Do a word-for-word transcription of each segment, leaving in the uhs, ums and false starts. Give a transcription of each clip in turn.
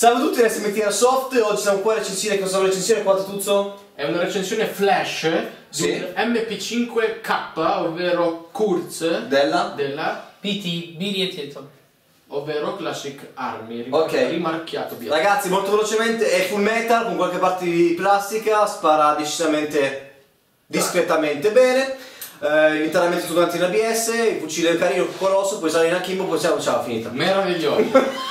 Salve a tutti, S M T Airsoft. Oggi siamo qua a recensire. Cosa è una recensione qua, Tuzzo? È una recensione flash sì. di un M P cinque K, ovvero Kurz della della P T, Billy e Tieto, ovvero Classic Army, rim ok, rimarchiato bianco. Ragazzi, molto velocemente, è full metal con qualche parte di plastica, spara decisamente discretamente bene. Uh, interamente tutto quanto in A B S, il fucile carino colosso, poi sale in akimbo, poi ciao, ciao, finita. Meraviglioso.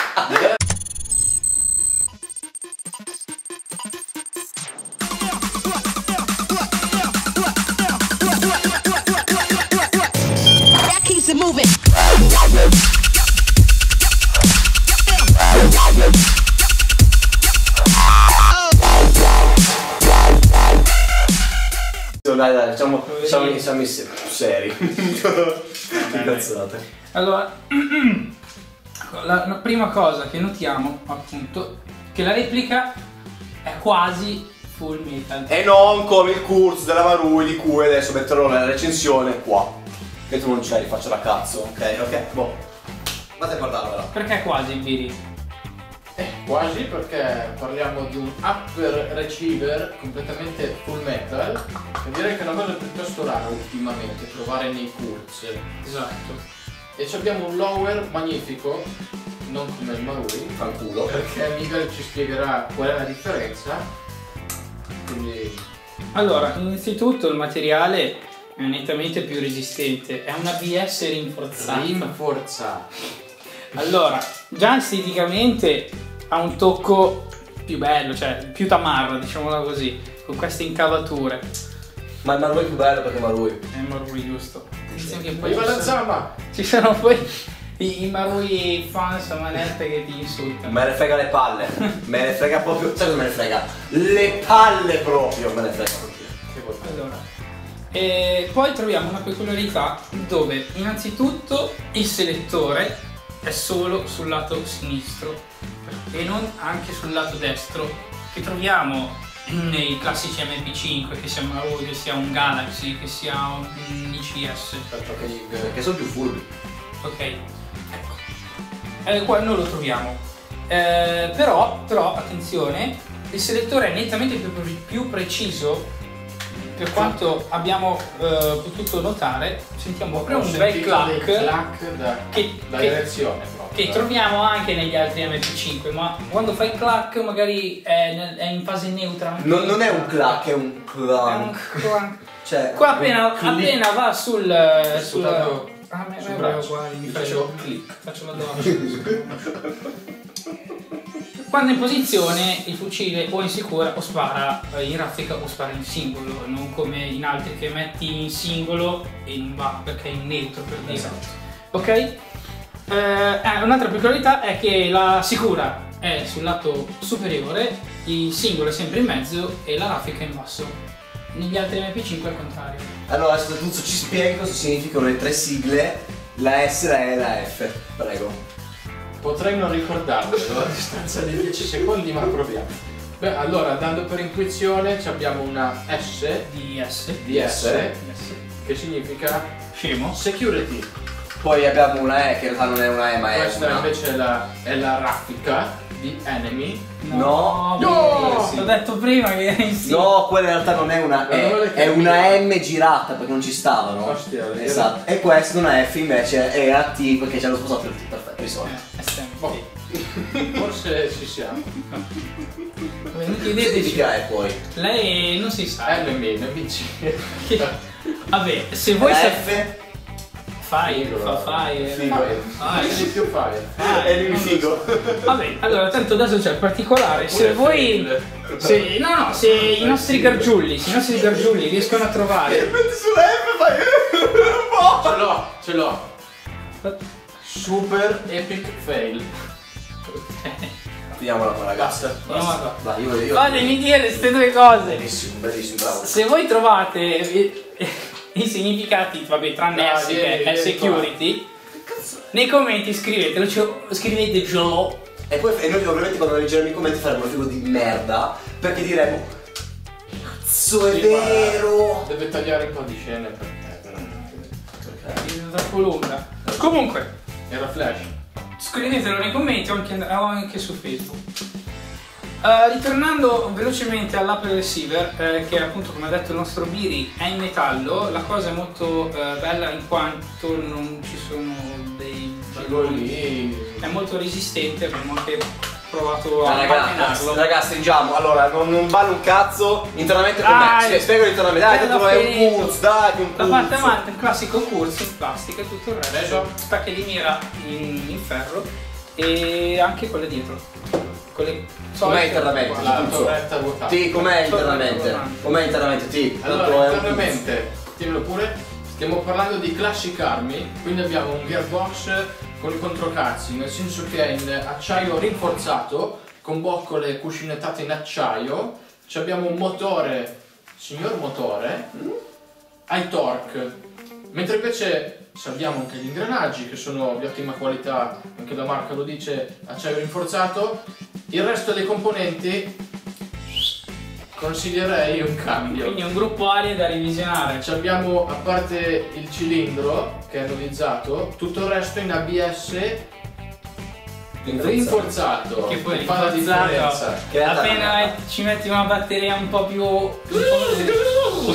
Dai dai, diciamo, siamo, siamo seri. Che cazzate. Allora, la, la prima cosa che notiamo appunto che la replica è quasi full metal. E non come il Kurz della Marui di cui adesso metterò nella recensione qua. Che tu non c'eri, faccio la cazzo, ok? Ok, boh. Vate a guardarvela. Perché quasi, Billy? Eh, quasi, perché parliamo di un upper receiver completamente full metal, che direi che è una cosa piuttosto rara ultimamente trovare nei Kurz. Esatto. E ci abbiamo un lower magnifico, non come il Marui, Fanculo. perché Miguel ci spiegherà qual è la differenza. Quindi Allora, innanzitutto il materiale è nettamente più resistente, è una A B S rinforzata. rinforzato. Allora, già esteticamente ha un tocco più bello, cioè più tamarra, diciamola così, con queste incavature. Ma il Marui è più bello perché Marui. È Marui, giusto. Attenzione che poi Viva ci la sono- zamba! ci sono poi i, i Marui fans a manette che ti insultano. Me ne frega le palle. Me ne frega proprio. Sai cosa me ne frega? Le palle proprio. Me ne frega proprio. Che vuoi fare? Allora, e poi troviamo una peculiarità dove innanzitutto il selettore è solo sul lato sinistro e non anche sul lato destro, che troviamo nei classici M P cinque, che sia un Marui, che sia un Galaxy, che sia un I C S. Perché, perché sono più furbi. Ok, ecco, eh, qua non lo troviamo. Eh, però, però, attenzione, il selettore è nettamente più, più preciso. Per quanto abbiamo eh, potuto notare, sentiamo proprio un bel clack, clack da, che, da che, direzione proprio. che troviamo anche negli altri M P cinque, ma quando fai clack magari è, nel- è in fase neutra. Non, non è un clack, è un È un clank. clank. Cioè, Qua appena, un click. appena va sul... sul Sputato ah, me, sul me braccio. uguali, mi Faccio faccio, click. faccio la doccia. Quando in posizione il fucile o in sicura o spara in raffica o spara in singolo, non come in altri che metti in singolo e non va perché è in neutro, per dire. Esatto. Ok? Eh, eh, un'altra peculiarità è che la sicura è sul lato superiore, il singolo è sempre in mezzo e la raffica è in basso. Negli altri M P cinque è al contrario. Allora, se Tuzzo ci spieghi cosa significano le tre sigle, la S, la E e la F. Prego. Potrei non ricordarmelo a distanza di dieci secondi, ma proviamo. Beh, allora, andando per intuizione, ci abbiamo una S D S. di S, che significa Scemo. security. Poi abbiamo una E che in realtà non è una E ma è Questa una. invece è la, è la raffica di enemy. No. No, Sì. l'ho detto prima che era in sì. No, quella in realtà non è una Ma non E, le è capisco. una M girata perché non ci stavano. Ostia, vero. Esatto. E questa una F invece è una T perché ci hanno spostato il T. Perfetto, risolto. Eh, S M T. Boh. Forse ci siamo. Venuti Che idee significa E poi? Lei non si sa. Enemy, nemici. Che- Vabbè, se vuoi La sa- F? fai, Figo, fa fai. Figo. Fai. Di più fire. È il figo. Vabbè, allora tanto adesso c'è il particolare. Se Pure voi. fail. Se, no, no, se i nostri gargiulli, se i nostri gargiulli riescono a trovare. Metti sulla F fai. Ce l'ho, ce l'ho. Super epic fail. Finiamola qua ragazzi. Basta. No, guarda. Vai, io, io. Fatemi dire queste due cose. Bellissimo, bellissimo, bravo. Se voi trovate i, i significati, vabbè, tranne Dai, S vieni, che è vieni security, nei commenti scrivetelo, cioè, scrivetecelo. E poi e noi ovviamente quando leggeremo i commenti faremo un figo di merda perché diremo cazzo è Sì, vero. Deve tagliare un po' di scene perché veramente. È troppo lunga. Comunque, Era flash. scrivetelo nei commenti o anche, o anche su Facebook. Uh, ritornando velocemente all'Apple Receiver, eh, che appunto come ha detto il nostro Biri è in metallo, la cosa è molto eh, bella in quanto non ci sono dei lì. È molto resistente, abbiamo anche provato a Ah, ragazzi, allenarlo. ragazzi, stringiamo. Allora, non, non vale un cazzo. Internamente con Dai, me. Spiego internamente. Dai, bello tanto è un finito. curso, dai, che un La parte curso. avanti è un classico curso in plastica e tutto il resto. Adesso? Stacche di mira in, in ferro e anche quelle dietro. Quelle Com'è internamente? La Curso. torretta ruotata. Ti, com'è internamente? Tornante. Com'è internamente? Ti. Tanto Allora, è un internamente, dimmelo pure, stiamo parlando di Classic Army, quindi abbiamo un gearbox con i controcazzi, nel senso che è in acciaio rinforzato, con boccole cuscinettate in acciaio, ci abbiamo un motore, signor motore, high torque, mentre invece abbiamo anche gli ingranaggi che sono di ottima qualità, anche la marca lo dice, acciaio rinforzato. Il resto dei componenti consiglierei un cambio. Quindi un gruppo aria da revisionare. Ci abbiamo, a parte il cilindro che è anodizzato, tutto il resto in A B S rinforzato, Che poi fa la rinforzato, differenza. Che è appena ci metti una batteria un po' più... un po'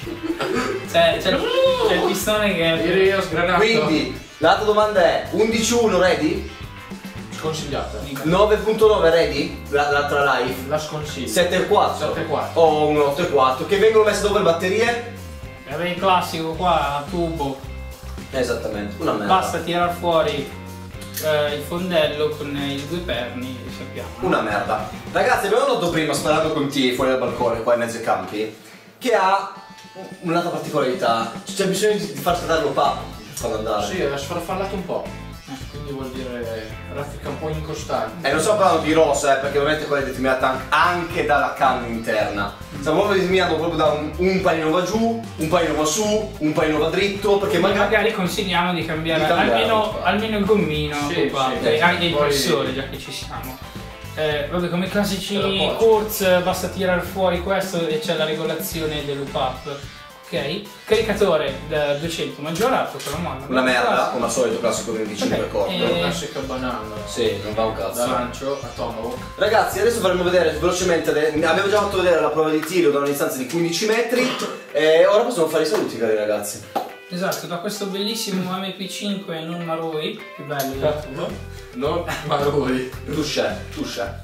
Cioè, c'è il, c'è il pistone che è... Ieri ho sgranato. Quindi, l'altra domanda è undici uno ready? Sconsigliata. nove punto nove ready? La- L'altra live? La sconsiglio. sette virgola quattro? sette virgola quattro. O un otto virgola quattro che vengono messe dopo le batterie? Vabbè, il classico qua, a tubo. Esattamente, una merda. Basta tirar fuori eh, il fondello con i due perni, lo sappiamo. Una merda. Ragazzi, abbiamo notato prima, sparando con T fuori dal balcone, qua in mezzo ai campi, che ha un'altra particolarità. C'è bisogno di far trattare lo pap per farlo andare. Sì, è sfarfallato un po'. Quindi vuol dire raffica un po' incostante. E non stiamo parlando di rosa, eh, perché ovviamente quella è determinata anche dalla canna interna. Stiamo proprio determinando proprio da un, un panino va giù, un panino va su, un panino va dritto, perché Quindi magari... magari consigliamo di cambiare, Di cambiare. almeno, almeno il gommino, Sì, qua, sì, e sì. anche il Poi- pressore, già che ci siamo. Eh, vabbè, come Te classici lo appoggio. Kurz basta tirare fuori questo e c'è la regolazione del loop up. Ok? Caricatore da duecento maggiorato con la molla. Una merda, come al solito, classico venticinque Ok, corto. eh, Classica banana. Sì, non va un cazzo. D'arancio a tomahawk. Ragazzi, adesso faremo vedere velocemente, le- abbiamo già fatto vedere la prova di tiro da una distanza di quindici metri e ora possiamo fare i saluti, cari ragazzi. Esatto, da questo bellissimo M P cinque non Marui, più bello del tuo. No, maroi. Touché, touché.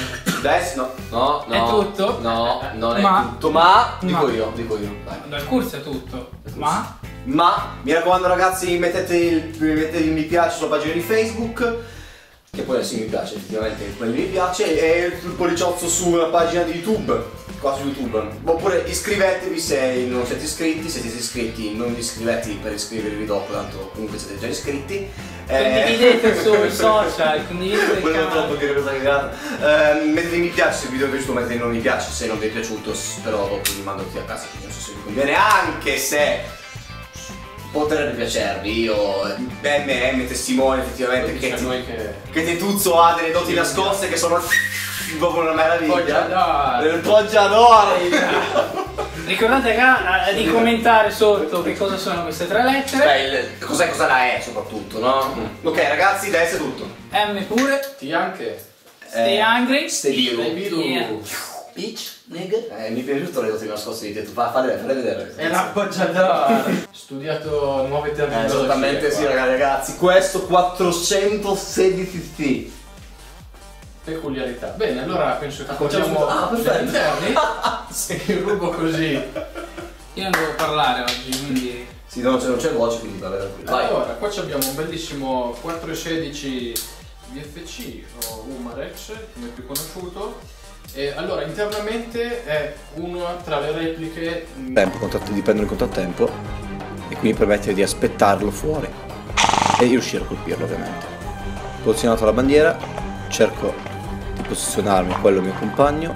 Adesso no, no, È no. tutto? No, non è Ma- tutto, ma dico ma- io, dico io. Dai. Dal Kurz è tutto, ma Ma mi raccomando ragazzi, mettete il, mettete il mi piace sulla pagina di Facebook, che poi sì mi piace, effettivamente quello mi piace, e il polliciozzo sulla pagina di YouTube, qua su YouTube. Oppure iscrivetevi se non siete iscritti, se siete iscritti non iscrivetevi per iscrivervi dopo, tanto comunque siete già iscritti. condividete sui social, condividete il Quello troppo canale. che cosa cagata. Eh, mettete mi piace se il video vi è piaciuto, mettete non mi piace se non vi è piaciuto, però dopo vi mando tutti a casa, quindi non so se vi conviene, anche se potrebbe piacervi. Io, B M M testimone effettivamente che, Dice a ti, noi che che Tetuzzo ha delle doti Sì, nascoste che sono proprio una meraviglia. Poggiador. Il Poggiador. Ricordate raga, eh, di commentare sotto che cosa sono queste tre lettere. Beh, il- cos'è cosa la è soprattutto, no? Ok ragazzi, adesso è tutto. M pure. ti anche. Stay hungry. Stay vivo. Dai viru. Yeah. Bitch, nigga. Eh, mi è piaciuto le doti nascoste di Tetuzzo. Fa, fa vedere, fa vedere. È l'appoggiatore. Studiato nuove Eh, terminologie. esattamente sì qua. ragazzi, questo quattrocentosedici T. Peculiarità. Bene, allora penso che Facciamo facciamo subito- ah, perfetto. gli interni. Se rubo così. Io non devo parlare oggi, quindi. Sì, no, c'è- non c'è voce, quindi va bene tranquillo. Vai. Allora, qua ci abbiamo un bellissimo quattro sedici V F C o Umarex, come più conosciuto. E allora, internamente è uno tra le repliche. mh, tempo, contatto, dipende dal contrattempo e quindi permette di aspettarlo fuori e di riuscire a colpirlo ovviamente. Posizionato la bandiera, cerco di posizionarmi quello mio compagno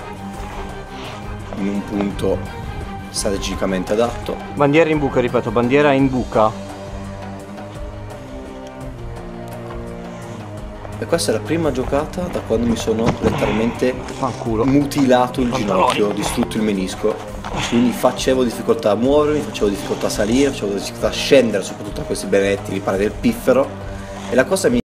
in un punto strategicamente adatto. Bandiera in buca, ripeto, bandiera in buca. E questa è la prima giocata da quando mi sono letteralmente Fanculo. mutilato il Pantaloni. ginocchio, distrutto il menisco, quindi facevo difficoltà a muovermi, facevo difficoltà a salire, facevo difficoltà a scendere, soprattutto a questi benedetti ripari del piffero, e la cosa mi